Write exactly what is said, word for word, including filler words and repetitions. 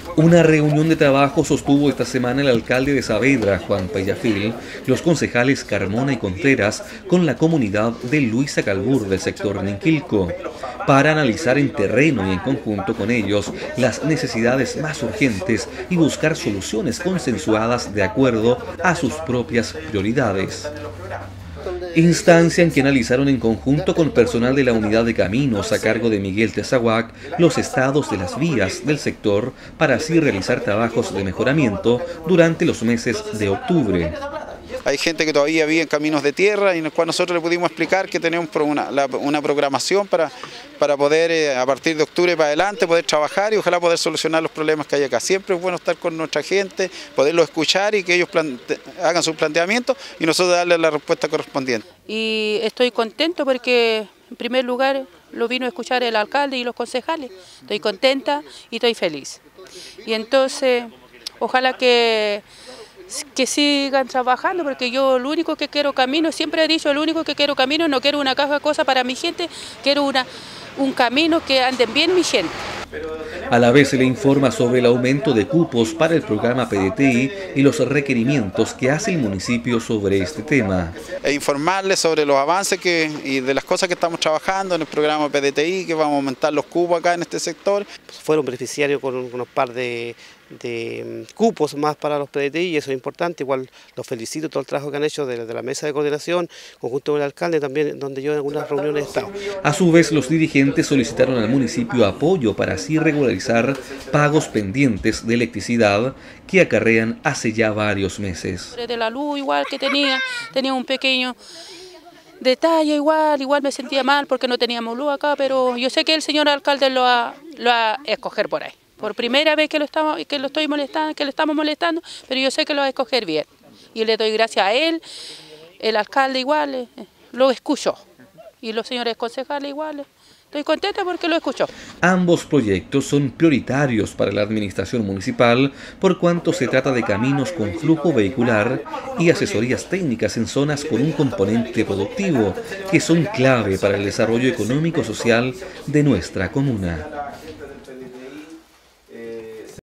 Una reunión de trabajo sostuvo esta semana el alcalde de Saavedra, Juan Pellafil, los concejales Carmona y Contreras con la comunidad de Luisa Calbur del sector Ninquilco, para analizar en terreno y en conjunto con ellos las necesidades más urgentes y buscar soluciones consensuadas de acuerdo a sus propias prioridades. Instancia en que analizaron en conjunto con personal de la unidad de caminos a cargo de Miguel Tezahuac los estados de las vías del sector para así realizar trabajos de mejoramiento durante los meses de octubre. Hay gente que todavía vive en caminos de tierra y en el cual nosotros le pudimos explicar que tenemos una, una programación para, para poder, eh, a partir de octubre para adelante, poder trabajar y ojalá poder solucionar los problemas que hay acá. Siempre es bueno estar con nuestra gente, poderlos escuchar y que ellos plante, hagan sus planteamientos y nosotros darles la respuesta correspondiente. Y estoy contento porque, en primer lugar, lo vino a escuchar el alcalde y los concejales. Estoy contenta y estoy feliz. Y entonces, ojalá que... que sigan trabajando, porque yo lo único que quiero camino, siempre he dicho, lo único que quiero camino, no quiero una caja de cosas para mi gente, quiero una, un camino que anden bien mi gente. A la vez se le informa sobre el aumento de cupos para el programa P D T I y los requerimientos que hace el municipio sobre este tema. E informarles sobre los avances que, y de las cosas que estamos trabajando en el programa P D T I, que vamos a aumentar los cupos acá en este sector. Fueron beneficiarios con unos par de, de cupos más para los P D T I y eso es importante. Igual los felicito todo el trabajo que han hecho de, de la mesa de coordinación, conjunto con el alcalde también, donde yo en algunas reuniones he estado. A su vez, los dirigentes solicitaron al municipio apoyo para así regularizar pagos pendientes de electricidad que acarrean hace ya varios meses. De la luz igual que tenía, tenía un pequeño detalle igual, igual me sentía mal porque no teníamos luz acá, pero yo sé que el señor alcalde lo va, lo va a escoger por ahí. Por primera vez que lo estamos, que lo estoy molestando, que lo estamos molestando, pero yo sé que lo va a escoger bien. Y le doy gracias a él, el alcalde igual, eh, lo escuchó. Y los señores concejales igual. Estoy contenta porque lo escuchó. Ambos proyectos son prioritarios para la administración municipal por cuanto se trata de caminos con flujo vehicular y asesorías técnicas en zonas con un componente productivo que son clave para el desarrollo económico-social de nuestra comuna.